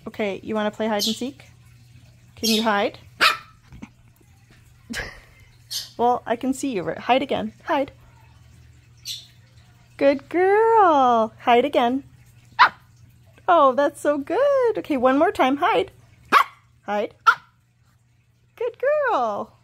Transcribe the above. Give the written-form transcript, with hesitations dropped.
Okay, you want to play hide and seek? Can you hide? Well, I can see you. Hide again. Hide. Good girl. Hide again. Oh, that's so good. Okay, one more time. Hide. Hide. Good girl.